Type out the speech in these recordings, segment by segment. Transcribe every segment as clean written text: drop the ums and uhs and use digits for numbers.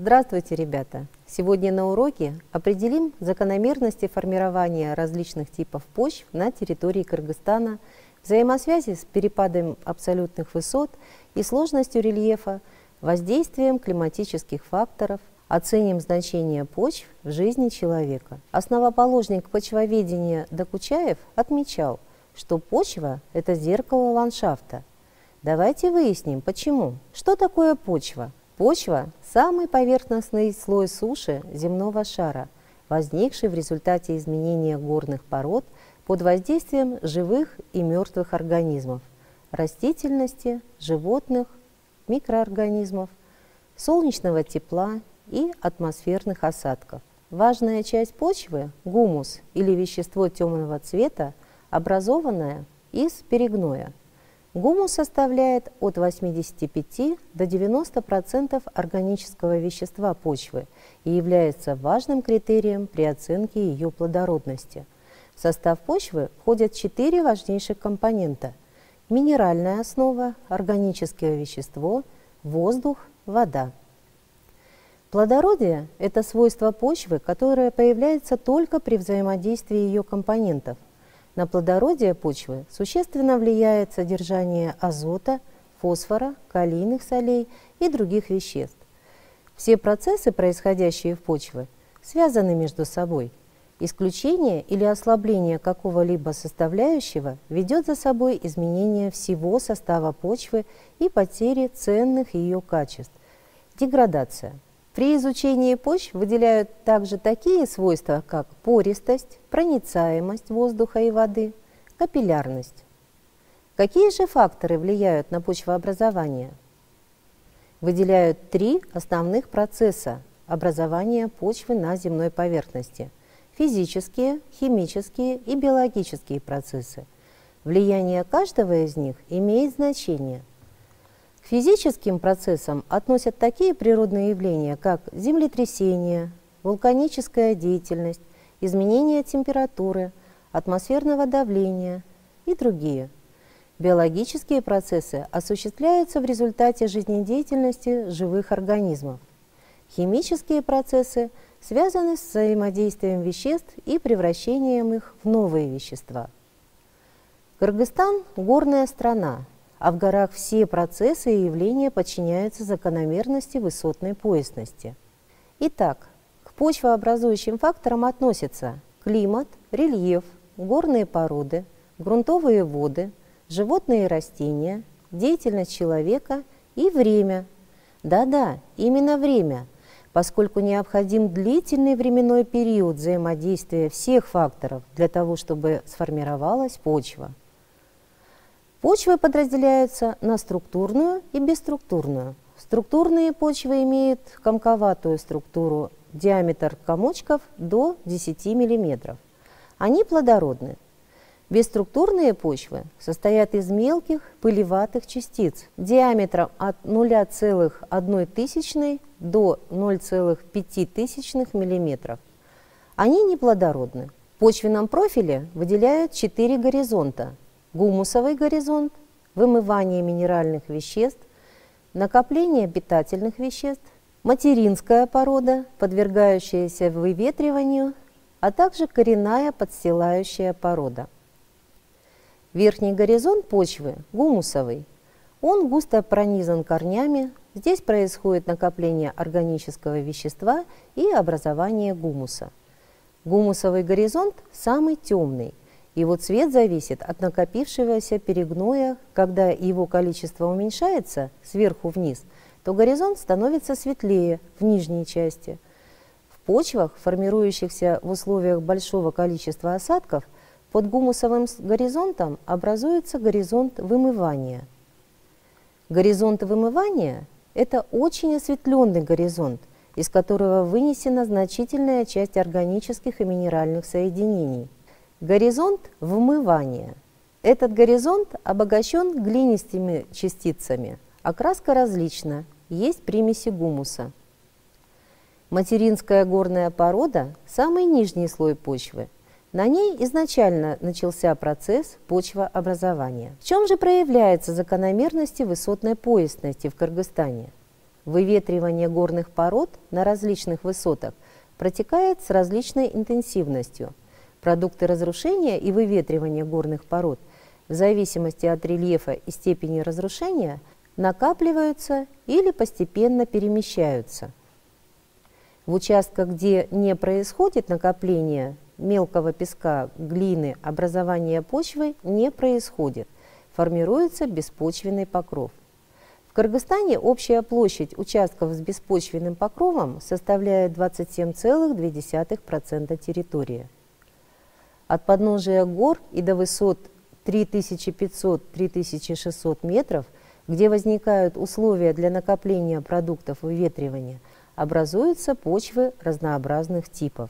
Здравствуйте, ребята! Сегодня на уроке определим закономерности формирования различных типов почв на территории Кыргызстана, взаимосвязи с перепадом абсолютных высот и сложностью рельефа, воздействием климатических факторов, оценим значение почв в жизни человека. Основоположник почвоведения Докучаев отмечал, что почва – это зеркало ландшафта. Давайте выясним, почему. Что такое почва? Почва – самый поверхностный слой суши земного шара, возникший в результате изменения горных пород под воздействием живых и мертвых организмов, растительности, животных, микроорганизмов, солнечного тепла и атмосферных осадков. Важная часть почвы – гумус или вещество темного цвета, образованное из перегноя. Гумус составляет от 85 до 90% органического вещества почвы и является важным критерием при оценке ее плодородности. В состав почвы входят 4 важнейших компонента – минеральная основа, органическое вещество, воздух, вода. Плодородие – это свойство почвы, которое появляется только при взаимодействии ее компонентов. На плодородие почвы существенно влияет содержание азота, фосфора, калийных солей и других веществ. Все процессы, происходящие в почве, связаны между собой. Исключение или ослабление какого-либо составляющего ведет за собой изменение всего состава почвы и потери ценных ее качеств. Деградация. При изучении почв выделяют также такие свойства, как пористость, проницаемость воздуха и воды, капиллярность. Какие же факторы влияют на почвообразование? Выделяют 3 основных процесса образования почвы на земной поверхности – физические, химические и биологические процессы. Влияние каждого из них имеет значение. К физическим процессам относят такие природные явления, как землетрясения, вулканическая деятельность, изменение температуры, атмосферного давления и другие. Биологические процессы осуществляются в результате жизнедеятельности живых организмов. Химические процессы связаны с взаимодействием веществ и превращением их в новые вещества. Кыргызстан – горная страна, а в горах все процессы и явления подчиняются закономерности высотной поясности. Итак, к почвообразующим факторам относятся климат, рельеф, горные породы, грунтовые воды, животные и растения, деятельность человека и время. Да-да, именно время, поскольку необходим длительный временной период взаимодействия всех факторов для того, чтобы сформировалась почва. Почвы подразделяются на структурную и бесструктурную. Структурные почвы имеют комковатую структуру, диаметр комочков до 10 мм. Они плодородны. Бесструктурные почвы состоят из мелких пылеватых частиц диаметром от 0,1 до 0,5 мм. Они неплодородны. В почвенном профиле выделяют 4 горизонта: гумусовый горизонт, вымывание минеральных веществ, накопление питательных веществ, материнская порода, подвергающаяся выветриванию, а также коренная подстилающая порода. Верхний горизонт почвы – гумусовый. Он густо пронизан корнями, здесь происходит накопление органического вещества и образование гумуса. Гумусовый горизонт самый темный. Его цвет зависит от накопившегося перегноя. Когда его количество уменьшается сверху вниз, то горизонт становится светлее в нижней части. В почвах, формирующихся в условиях большого количества осадков, под гумусовым горизонтом образуется горизонт вымывания. Горизонт вымывания – это очень осветленный горизонт, из которого вынесена значительная часть органических и минеральных соединений. Горизонт вымывания. Этот горизонт обогащен глинистыми частицами. Окраска различна, есть примеси гумуса. Материнская горная порода – самый нижний слой почвы. На ней изначально начался процесс почвообразования. В чем же проявляются закономерности высотной поясности в Кыргызстане? Выветривание горных пород на различных высотах протекает с различной интенсивностью. Продукты разрушения и выветривания горных пород в зависимости от рельефа и степени разрушения накапливаются или постепенно перемещаются. В участках, где не происходит накопление мелкого песка, глины, образование почвы не происходит, формируется беспочвенный покров. В Кыргызстане общая площадь участков с беспочвенным покровом составляет 27,2% территории. От подножия гор и до высот 3500-3600 метров, где возникают условия для накопления продуктов выветривания, образуются почвы разнообразных типов.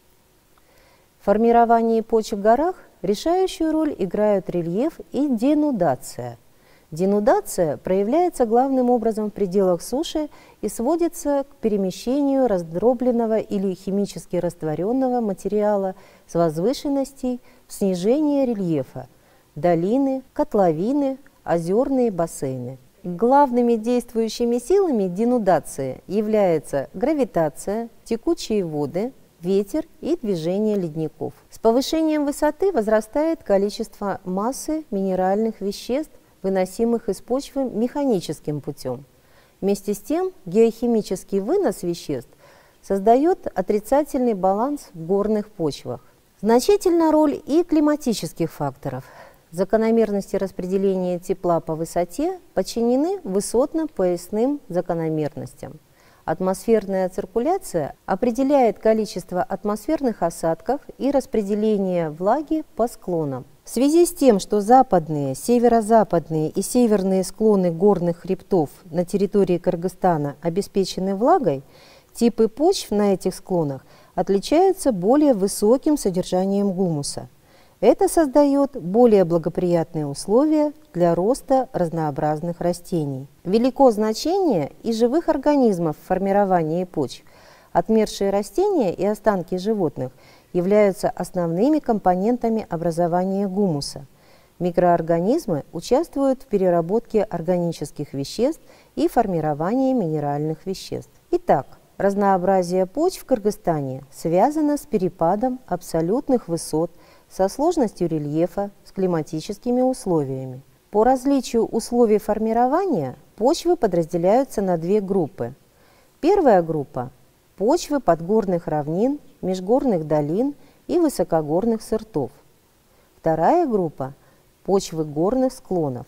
В формировании почв в горах решающую роль играют рельеф и денудация. Денудация проявляется главным образом в пределах суши и сводится к перемещению раздробленного или химически растворенного материала с возвышенностей в снижение рельефа, долины, котловины, озерные бассейны. Главными действующими силами денудации являются гравитация, текучие воды, ветер и движение ледников. С повышением высоты возрастает количество массы минеральных веществ, выносимых из почвы механическим путем. Вместе с тем, геохимический вынос веществ создает отрицательный баланс в горных почвах. Значительна роль и климатических факторов. Закономерности распределения тепла по высоте подчинены высотно-поясным закономерностям. Атмосферная циркуляция определяет количество атмосферных осадков и распределение влаги по склонам. В связи с тем, что западные, северо-западные и северные склоны горных хребтов на территории Кыргызстана обеспечены влагой, типы почв на этих склонах отличаются более высоким содержанием гумуса. Это создает более благоприятные условия для роста разнообразных растений. Велико значение и живых организмов в формировании почв. Отмершие растения и останки животных являются основными компонентами образования гумуса. Микроорганизмы участвуют в переработке органических веществ и формировании минеральных веществ. Итак, разнообразие почв в Кыргызстане связано с перепадом абсолютных высот, со сложностью рельефа, с климатическими условиями. По различию условий формирования почвы подразделяются на две группы. Первая группа – почвы подгорных равнин, межгорных долин и высокогорных сыртов. Вторая группа – почвы горных склонов.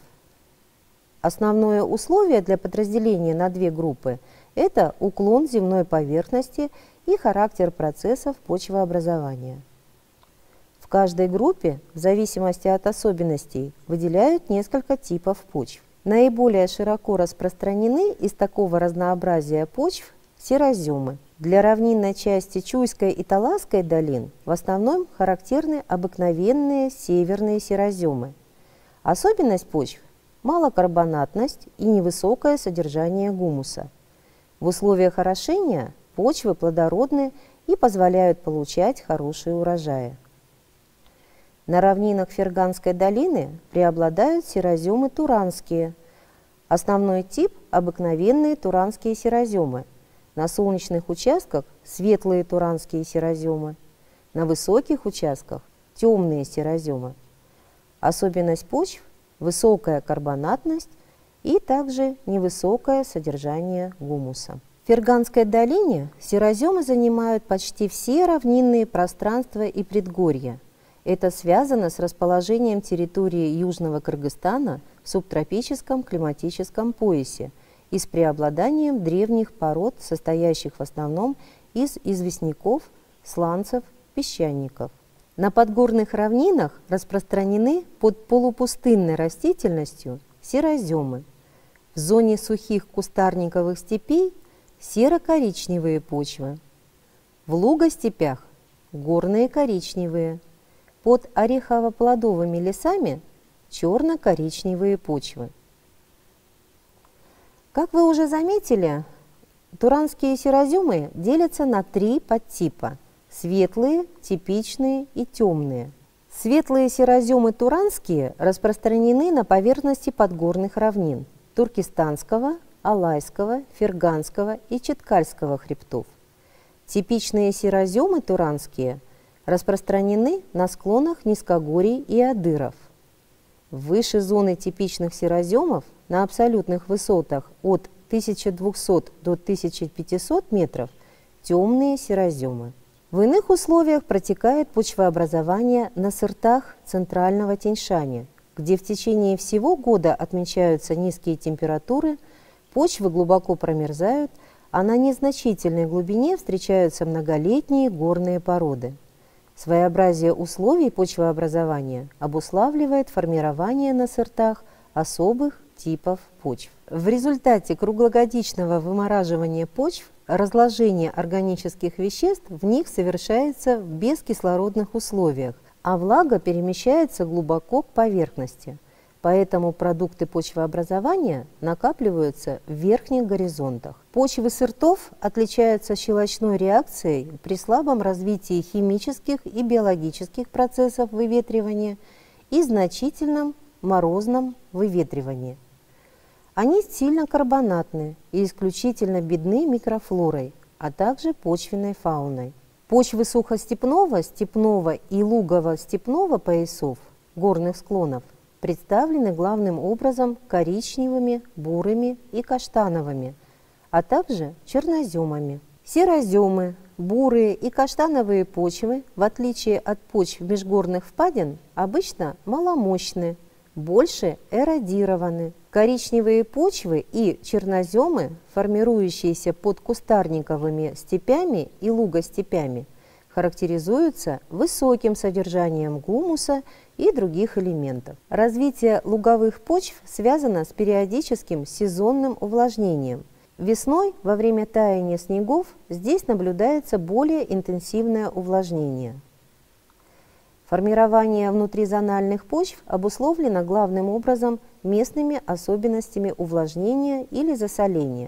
Основное условие для подразделения на две группы – это уклон земной поверхности и характер процессов почвообразования. В каждой группе, в зависимости от особенностей, выделяют несколько типов почв. Наиболее широко распространены из такого разнообразия почв сероземы. Для равнинной части Чуйской и Таласской долин в основном характерны обыкновенные северные сероземы. Особенность почв – малокарбонатность и невысокое содержание гумуса. В условиях орошения почвы плодородны и позволяют получать хорошие урожаи. На равнинах Ферганской долины преобладают сероземы туранские. Основной тип – обыкновенные туранские сероземы. На солнечных участках – светлые туранские сероземы. На высоких участках – темные сероземы. Особенность почв – высокая карбонатность и также невысокое содержание гумуса. В Ферганской долине сероземы занимают почти все равнинные пространства и предгорья. Это связано с расположением территории Южного Кыргызстана в субтропическом климатическом поясе и с преобладанием древних пород, состоящих в основном из известняков, сланцев, песчаников. На подгорных равнинах распространены под полупустынной растительностью сероземы. В зоне сухих кустарниковых степей серо-коричневые почвы. В лугостепях горные коричневые. Под орехово-плодовыми лесами черно-коричневые почвы. Как вы уже заметили, туранские сероземы делятся на три подтипа – светлые, типичные и темные. Светлые сероземы туранские распространены на поверхности подгорных равнин Туркестанского, Алайского, Ферганского и Читкальского хребтов. Типичные сероземы туранские распространены на склонах низкогорий и адыров. Выше зоны типичных сероземов на абсолютных высотах от 1200 до 1500 метров темные сероземы. В иных условиях протекает почвообразование на сыртах центрального Тянь-Шаня, где в течение всего года отмечаются низкие температуры, почвы глубоко промерзают, а на незначительной глубине встречаются многолетние горные породы. Своеобразие условий почвообразования обуславливает формирование на сыртах особых типов почв. В результате круглогодичного вымораживания почв разложение органических веществ в них совершается в бескислородных условиях, а влага перемещается глубоко к поверхности. Поэтому продукты почвообразования накапливаются в верхних горизонтах. Почвы сыртов отличаются щелочной реакцией при слабом развитии химических и биологических процессов выветривания и значительном морозном выветривании. Они сильно карбонатны и исключительно бедны микрофлорой, а также почвенной фауной. Почвы сухостепного, степного и лугово-степного поясов горных склонов представлены главным образом коричневыми, бурыми и каштановыми, а также черноземами. Сероземы, бурые и каштановые почвы, в отличие от почв межгорных впадин, обычно маломощны, больше эродированы. Коричневые почвы и черноземы, формирующиеся под кустарниковыми степями и лугостепями, характеризуются высоким содержанием гумуса и других элементов. Развитие луговых почв связано с периодическим сезонным увлажнением. Весной, во время таяния снегов, здесь наблюдается более интенсивное увлажнение. Формирование внутризональных почв обусловлено главным образом местными особенностями увлажнения или засоления.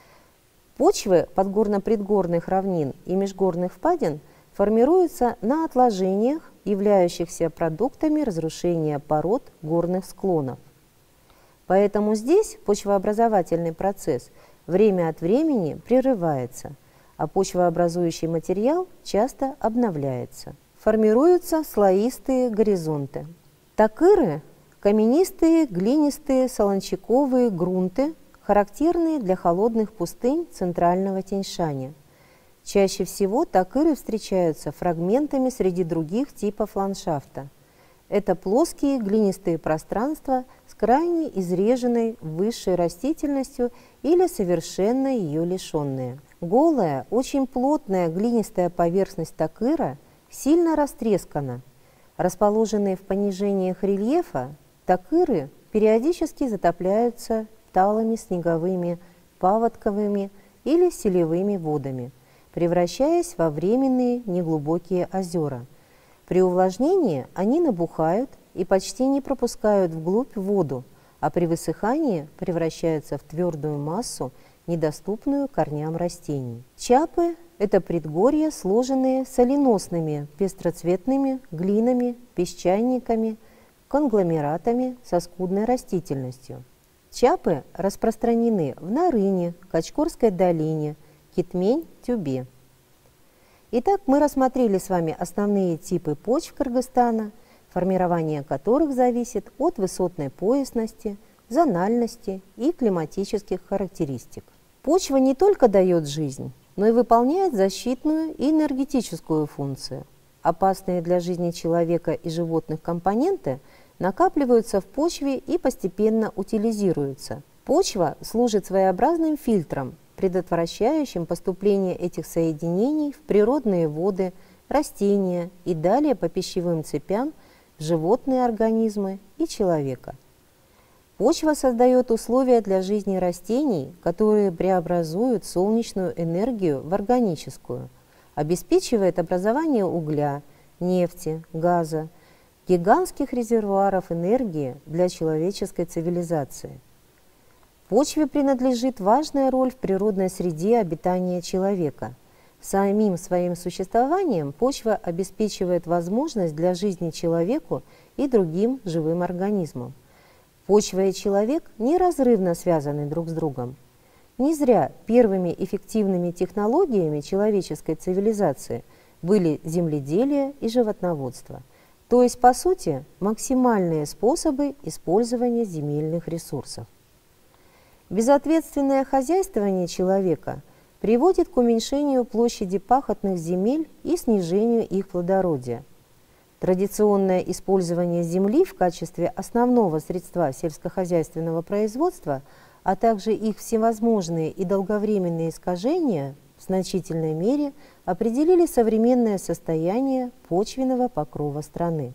Почвы подгорно-предгорных равнин и межгорных впадин формируются на отложениях, являющихся продуктами разрушения пород горных склонов. Поэтому здесь почвообразовательный процесс время от времени прерывается, а почвообразующий материал часто обновляется. Формируются слоистые горизонты. Такыры – каменистые, глинистые, солончаковые грунты, характерные для холодных пустынь центрального Тянь-Шаня. Чаще всего такыры встречаются фрагментами среди других типов ландшафта. Это плоские глинистые пространства с крайне изреженной высшей растительностью или совершенно ее лишенные. Голая, очень плотная глинистая поверхность такыра сильно растрескана. Расположенные в понижениях рельефа, такыры периодически затопляются талыми снеговыми, паводковыми или селевыми водами, превращаясь во временные неглубокие озера. При увлажнении они набухают и почти не пропускают вглубь воду, а при высыхании превращаются в твердую массу, недоступную корням растений. Чапы – это предгорья, сложенные соленосными пестроцветными глинами, песчаниками, конгломератами со скудной растительностью. Чапы распространены в Нарыне, Качкорской долине, Китмень-Тюбе. Итак, мы рассмотрели с вами основные типы почв Кыргызстана, формирование которых зависит от высотной поясности, зональности и климатических характеристик. Почва не только дает жизнь, но и выполняет защитную и энергетическую функцию. Опасные для жизни человека и животных компоненты накапливаются в почве и постепенно утилизируются. Почва служит своеобразным фильтром, предотвращающим поступление этих соединений в природные воды, растения и далее по пищевым цепям в животные организмы и человека. Почва создает условия для жизни растений, которые преобразуют солнечную энергию в органическую, обеспечивает образование угля, нефти, газа, гигантских резервуаров энергии для человеческой цивилизации. Почве принадлежит важная роль в природной среде обитания человека. Самим своим существованием почва обеспечивает возможность для жизни человеку и другим живым организмам. Почва и человек неразрывно связаны друг с другом. Не зря первыми эффективными технологиями человеческой цивилизации были земледелие и животноводство, то есть, по сути, максимальные способы использования земельных ресурсов. Безответственное хозяйствование человека приводит к уменьшению площади пахотных земель и снижению их плодородия. Традиционное использование земли в качестве основного средства сельскохозяйственного производства, а также их всевозможные и долговременные искажения в значительной мере определили современное состояние почвенного покрова страны.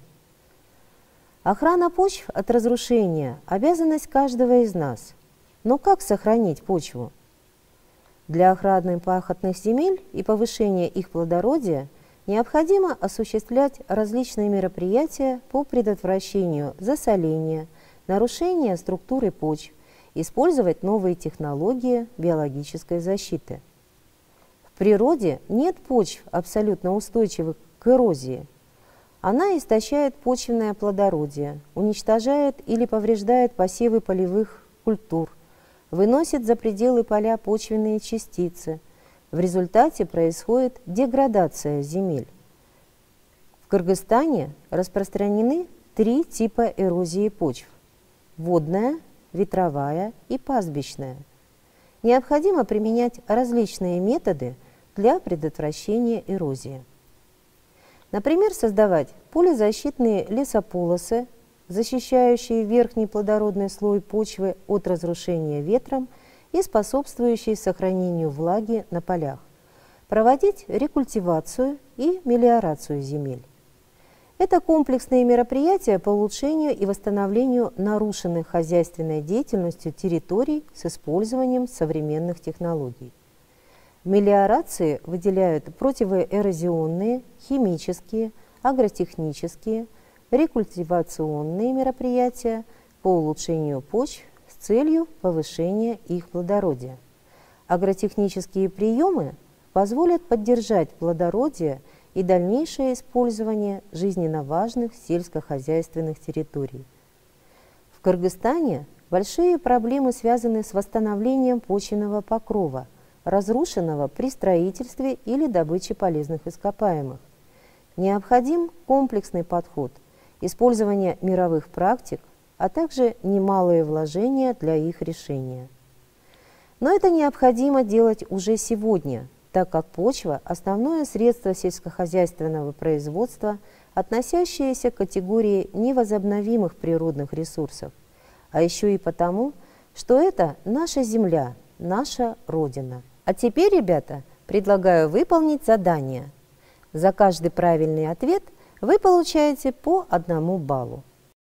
Охрана почв от разрушения – обязанность каждого из нас. Но как сохранить почву? Для охраны пахотных земель и повышения их плодородия необходимо осуществлять различные мероприятия по предотвращению засоления, нарушения структуры почв, использовать новые технологии биологической защиты. В природе нет почв абсолютно устойчивых к эрозии. Она истощает почвенное плодородие, уничтожает или повреждает посевы полевых культур, выносит за пределы поля почвенные частицы. В результате происходит деградация земель. В Кыргызстане распространены 3 типа эрозии почв – водная, ветровая и пастбищная. Необходимо применять различные методы для предотвращения эрозии. Например, создавать полезащитные лесополосы, защищающие верхний плодородный слой почвы от разрушения ветром и способствующие сохранению влаги на полях, проводить рекультивацию и мелиорацию земель. Это комплексные мероприятия по улучшению и восстановлению нарушенных хозяйственной деятельностью территорий с использованием современных технологий. В мелиорации выделяют противоэрозионные, химические, агротехнические, рекультивационные мероприятия по улучшению почв с целью повышения их плодородия. Агротехнические приемы позволят поддержать плодородие и дальнейшее использование жизненно важных сельскохозяйственных территорий. В Кыргызстане большие проблемы связаны с восстановлением почвенного покрова, разрушенного при строительстве или добыче полезных ископаемых. Необходим комплексный подход, использование мировых практик, а также немалые вложения для их решения. Но это необходимо делать уже сегодня, так как почва – основное средство сельскохозяйственного производства, относящееся к категории невозобновимых природных ресурсов, а еще и потому, что это наша земля, наша Родина. А теперь, ребята, предлагаю выполнить задание. За каждый правильный ответ вы получаете по 1 баллу.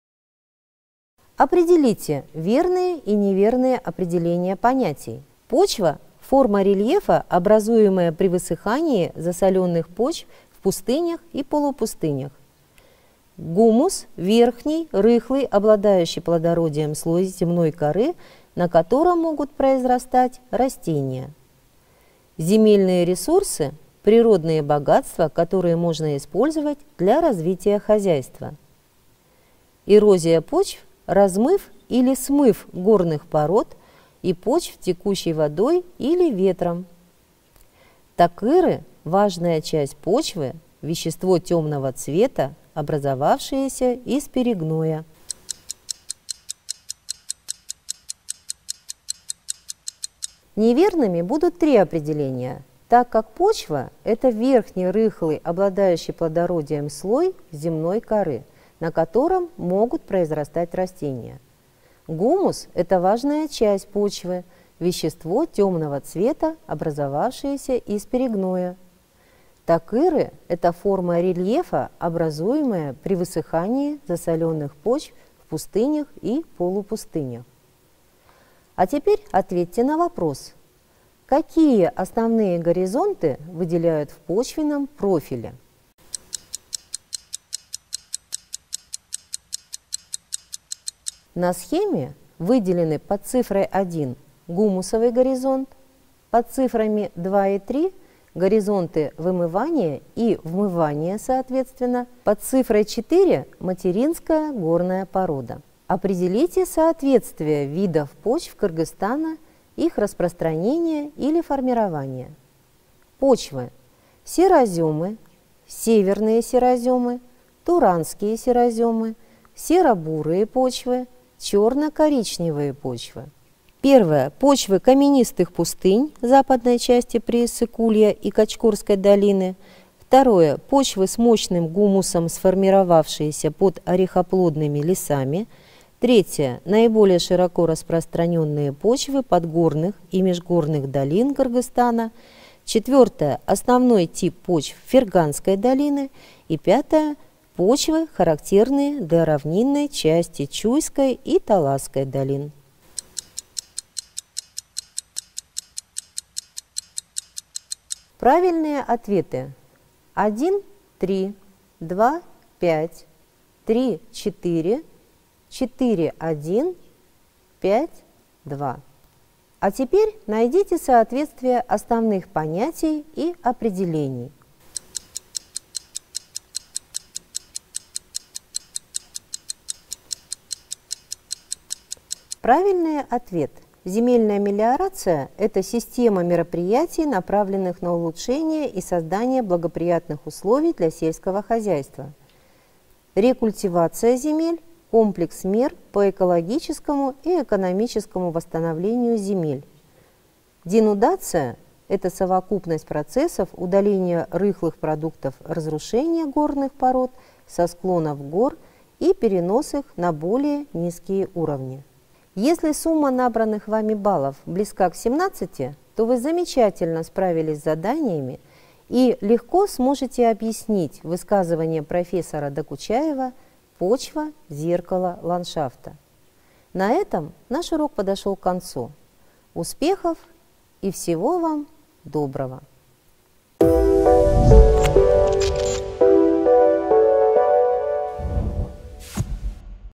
Определите верные и неверные определения понятий. Почва – форма рельефа, образуемая при высыхании засоленных почв в пустынях и полупустынях. Гумус – верхний, рыхлый, обладающий плодородием слой земной коры, на котором могут произрастать растения. Земельные ресурсы – природные богатства, которые можно использовать для развития хозяйства. Эрозия почв – размыв или смыв горных пород и почв текущей водой или ветром. Такыры – важная часть почвы, вещество темного цвета, образовавшееся из перегноя. Неверными будут 3 определения, так как почва – это верхний рыхлый, обладающий плодородием слой земной коры, на котором могут произрастать растения. Гумус – это важная часть почвы, вещество темного цвета, образовавшееся из перегноя. Такыры – это форма рельефа, образуемая при высыхании засоленных почв в пустынях и полупустынях. А теперь ответьте на вопрос. Какие основные горизонты выделяют в почвенном профиле? На схеме выделены под цифрой 1 гумусовый горизонт, под цифрами 2 и 3 горизонты вымывания и вмывания, соответственно, под цифрой 4 материнская горная порода. Определите соответствие видов почв Кыргызстана их распространение или формирование. Почвы: сероземы, северные сероземы, туранские сероземы, серо-бурые почвы, черно-коричневые почвы. Первое. Почвы каменистых пустынь западной части Прииссык-Кулья и Качкорской долины. Второе. Почвы с мощным гумусом, сформировавшиеся под орехоплодными лесами. Третье. Наиболее широко распространенные почвы подгорных и межгорных долин Кыргызстана. Четвертое. Основной тип почв Ферганской долины. И пятое. Почвы, характерные для равнинной части Чуйской и Таласской долин. Правильные ответы: 1, 3, 2, 5, 3, 4, 4, 1, 5, 2. А теперь найдите соответствие основных понятий и определений. Правильный ответ. Земельная мелиорация – это система мероприятий, направленных на улучшение и создание благоприятных условий для сельского хозяйства. Рекультивация земель – комплекс мер по экологическому и экономическому восстановлению земель. Денудация – это совокупность процессов удаления рыхлых продуктов разрушения горных пород со склонов гор и перенос их на более низкие уровни. Если сумма набранных вами баллов близка к 17, то вы замечательно справились с заданиями и легко сможете объяснить высказывание профессора Докучаева «Почва – зеркало ландшафта». На этом наш урок подошел к концу. Успехов и всего вам доброго!